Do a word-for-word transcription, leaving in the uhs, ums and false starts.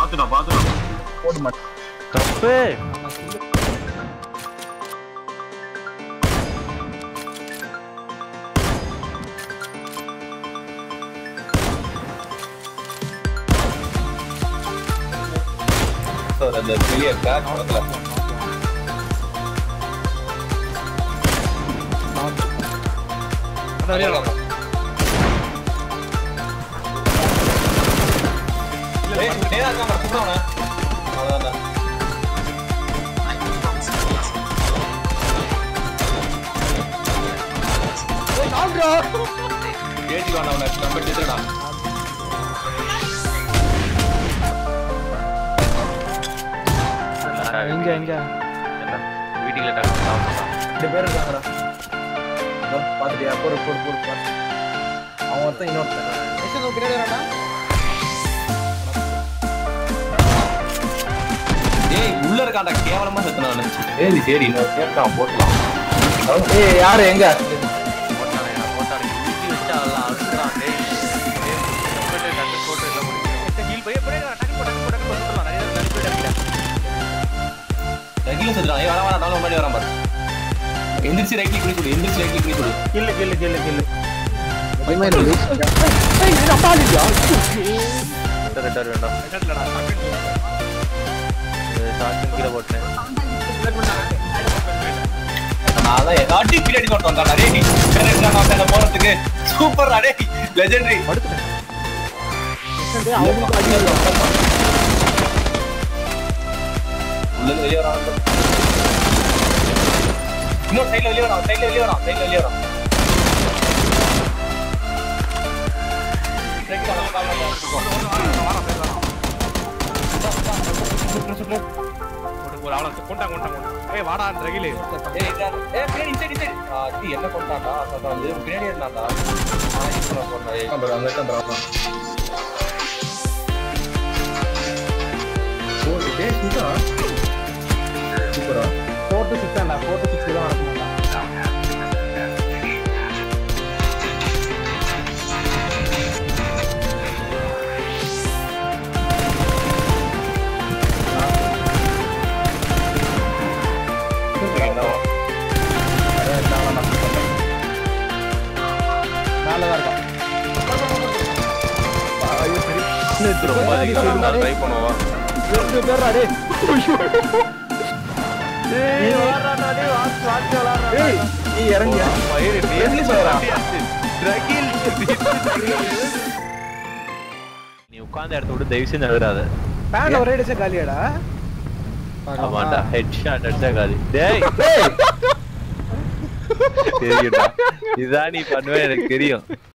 பாத்துடா பாத்துடா போடு மாட்டேன் தப்பு அந்த பெரிய கிராக் வரல ஏய் நேரா இருக்காம சுத்தவன அதான் ஏய் நான்டா ஏடி வானவன நம்ம எடுத்துடா எங்க எங்க என்ன வீட்டுல டாக்டர் சாப்பிடலாம் ரெண்டு பேர் இருக்காங்கடா இதோ பாத்துட்டியா போடு போடு போடு பாத்து அவன் ஒருத்தன் இன்னொருத்தன் எஸ் நோ பின்னாடி வரடா ஏய் உள்ள இருக்காடா கேவலமா செத்துனா நினைச்சு சரி சரி இன்னொரு கேட்காம போடலாம் ஏய் யாரு எங்க போட்டானே நான் போட்டானே ஊத்தி வச்சு அதெல்லாம் அழுக்குறான் டேய் டேய் போட்டு நட்டு போட்டு எல்லாம் முடிச்சு ஹீல் போய் போய் டக்கு போட்டு போட்டு போட்டுலாம் நிறைய நிறைய போய் டக்குல ரகில செத்துறான் ஏய் வர வர டவுன் பண்ணி வரான் பாரு எந்திரிச்சு ரைட் கிளிக் பண்ணி எந்திரிச்சு ரைட் கிளிக் பண்ணி கில்லு கில்லு கில்லு கில்லு பைமே இல்ல ஏய் இது அப்பாலியா ரெட்டர் வேண்டாம் ரெட்டர்லடா சாக்கு கீழ போட்டேன் நான் அடி பின்னாடி கொண்டு வந்தாடா டேய் நீ கரெக்ட்டா நான் அந்த போறதுக்கு சூப்பர் டா டேய் லெஜெண்டரி படுத்துட்டேன் டேய் அவங்களுக்கு அடி உள்ள வெளிய வரான் இன்னொரு சைடுல வெளிய வரான் சைடுல வெளிய வரான் சைடுல வெளிய வரான் பிரேக் பண்ணலாம் ஒரு ஆளை கொண்டா கொண்டா ஏய் வாடா ரகிலே ஏய் ஏய் பின்னாடி சைடு சைடு ஆ டி என்ன கொண்டாடா அதான் வந்து பின்னாடி இருந்தாடா நான் இப்ப போறேன் ஏய் ப்ரோ அங்க தான் ப்ரோ ஓ டேய் சூப்பரா சூப்பரா four to six and four to six தான் நடக்கும்டா மேலதான் இருக்கான் ஐயோ சரி ரொம்ப அதிகம் ட்ரை பண்ணுவா ரெண்டு பேர்டா டேய் ஏய் வாடா டேய் வாட்ச் வாட்ச் விளையாடுறா ஏய் நீ இறங்கியா மயிர் எதுல போறா ரகில் நீ உட்கார்ந்த இடத்த விட்டு தயவு செஞ்சு நகராத பேன்ல ஒரே அடிச்சா காலியாடா ஆமாடா ஹெட் ஷாட் அடிச்சா காலி டேய் தெரியும்டா இதான் நீ பண்ணுவே எனக்கு தெரியும்